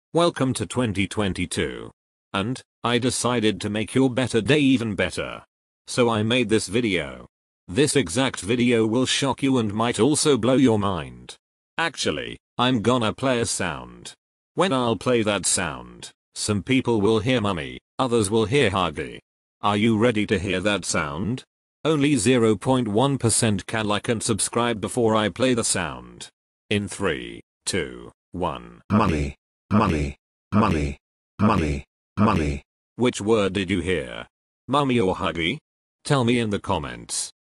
Welcome to 2022. And, I decided to make your better day even better. So I made this video. This exact video will shock you and might also blow your mind. Actually, I'm gonna play a sound. When I'll play that sound, some people will hear mummy, others will hear huggy. Are you ready to hear that sound? Only 0.1% can like and subscribe before I play the sound. In 3, 2, 1. Money. Money. Money. Money. Money. Which word did you hear? Mummy or huggy? Tell me in the comments.